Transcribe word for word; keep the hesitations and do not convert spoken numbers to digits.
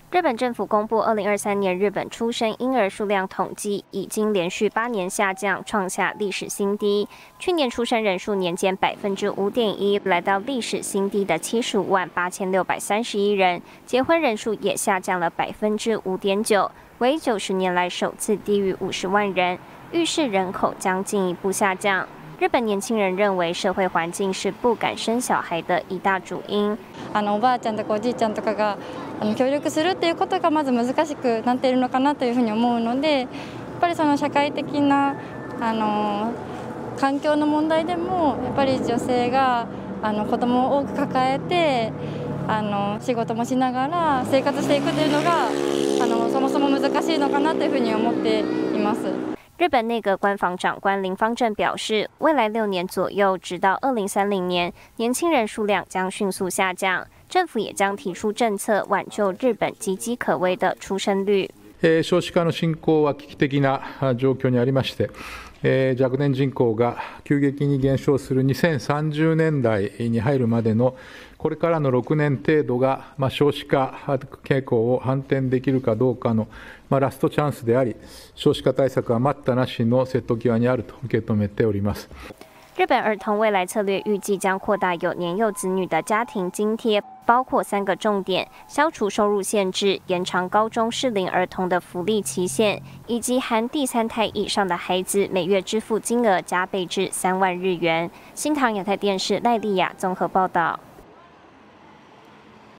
日本政府公布二零二三年日本出生婴儿数量统计，已经连续八年下降，创下历史新低。去年出生人数年减百分之五点一，来到历史新低的七十五万八千六百三十一人。结婚人数也下降了百分之五点九，为九十年来首次低于五十万人，预示人口将进一步下降。日本年轻人认为社会环境是不敢生小孩的一大主因。 あのおばあちゃんとかおじいちゃんとかがあの協力するっていうことがまず難しくなっているのかなというふうに思うので、やっぱりその社会的なあの環境の問題でもやっぱり女性があの子供を多く抱えてあの仕事もしながら生活していくというのがあのそもそも難しいのかなというふうに思っています。 日本内阁官房长官林芳正表示，未来六年左右，直到二零三零年，年轻人数量将迅速下降。政府也将提出政策挽救日本岌岌可危的出生率。 えー、少子化の進行は危機的な状況にありまして、えー、若年人口が急激に減少するにせんさんじゅうねんだいに入るまでのこれからのろくねん程度が、まあ、少子化傾向を反転できるかどうかの、まあ、ラストチャンスであり、少子化対策は待ったなしの瀬戸際にあると受け止めております。 日本儿童未来策略预计将扩大有年幼子女的家庭津贴，包括三个重点：消除收入限制、延长高中适龄儿童的福利期限，以及含第三胎以上的孩子每月支付金额加倍至三万日元。新唐亚太电视赖丽雅综合报道。